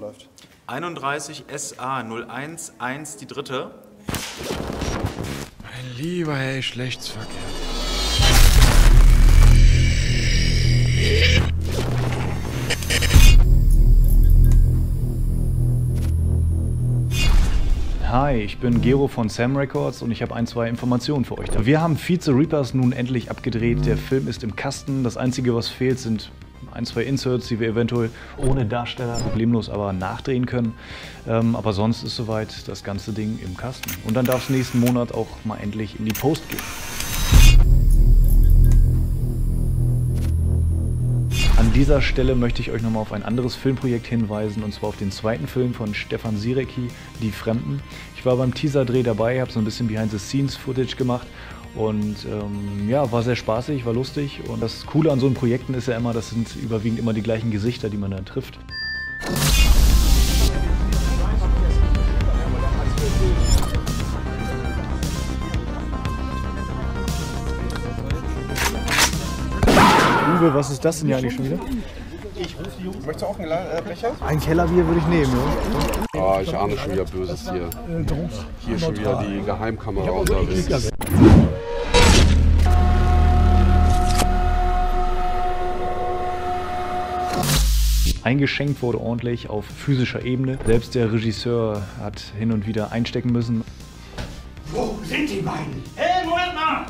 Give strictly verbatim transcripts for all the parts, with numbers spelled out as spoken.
verläuft. einunddreißig S A null eins eins, die dritte. Mein lieber Herr Geschlechtsverkehr. Hi, ich bin Gero von Sam Records und ich habe ein, zwei Informationen für euch. Wir haben Vize Reapers nun endlich abgedreht. Der Film ist im Kasten. Das Einzige, was fehlt, sind ein, zwei Inserts, die wir eventuell ohne Darsteller problemlos aber nachdrehen können. Ähm, aber sonst ist soweit das ganze Ding im Kasten. Und dann darf es nächsten Monat auch mal endlich in die Post gehen. An dieser Stelle möchte ich euch nochmal auf ein anderes Filmprojekt hinweisen, und zwar auf den zweiten Film von Stefan Sirecki, Die Fremden. Ich war beim Teaser-Dreh dabei, habe so ein bisschen Behind-the-Scenes-Footage gemacht und ähm, ja, war sehr spaßig, war lustig. Und das Coole an so einen Projekten ist ja immer, das sind überwiegend immer die gleichen Gesichter, die man dann trifft. Uwe, was ist das denn hier eigentlich schon wieder? Ich rufe die Jungs. Möchtest du auch einen äh, Becher? Ein Kellerbier würde ich nehmen, ja. Ah, ich ahne schon wieder Böses hier. Hier ist schon wieder die Geheimkamera unterwegs. Eingeschenkt wurde ordentlich auf physischer Ebene. Selbst der Regisseur hat hin und wieder einstecken müssen. Wo sind die beiden? Hey, Moment mal!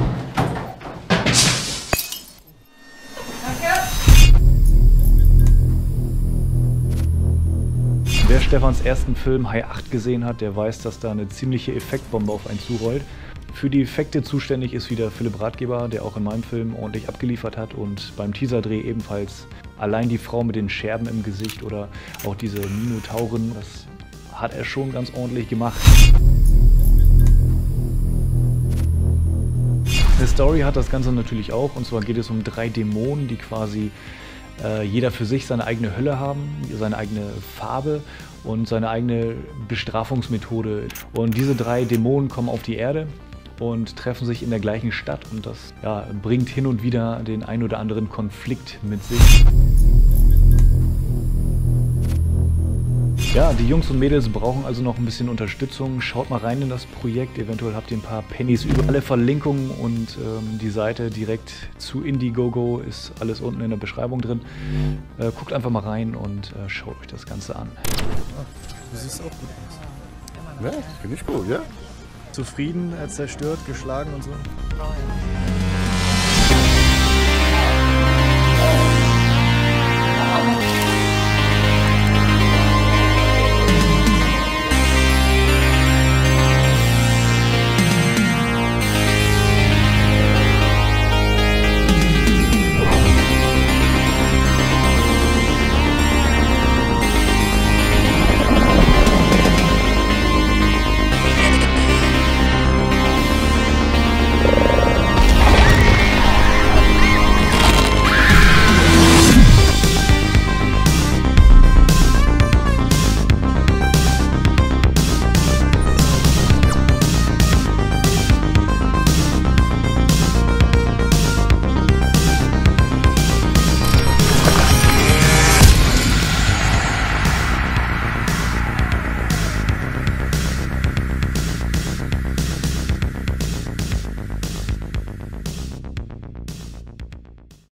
Wer Stefans ersten Film Hai acht gesehen hat, der weiß, dass da eine ziemliche Effektbombe auf einen zurollt. Für die Effekte zuständig ist wieder Philipp Ratgeber, der auch in meinem Film ordentlich abgeliefert hat, und beim Teaserdreh ebenfalls. Allein die Frau mit den Scherben im Gesicht oder auch diese Minotauren, das hat er schon ganz ordentlich gemacht. Eine Story hat das Ganze natürlich auch, und zwar geht es um drei Dämonen, die quasi äh, jeder für sich seine eigene Hölle haben, seine eigene Farbe und seine eigene Bestrafungsmethode. Und diese drei Dämonen kommen auf die Erde und treffen sich in der gleichen Stadt, und das ja, bringt hin und wieder den ein oder anderen Konflikt mit sich. Ja, die Jungs und Mädels brauchen also noch ein bisschen Unterstützung. Schaut mal rein in das Projekt, eventuell habt ihr ein paar Pennies über. Alle Verlinkungen und ähm, die Seite direkt zu Indiegogo ist alles unten in der Beschreibung drin. Äh, guckt einfach mal rein und äh, schaut euch das Ganze an. Du siehst auch gut aus. Ja, finde ich gut, ja? Zufrieden, äh, zerstört, geschlagen und so.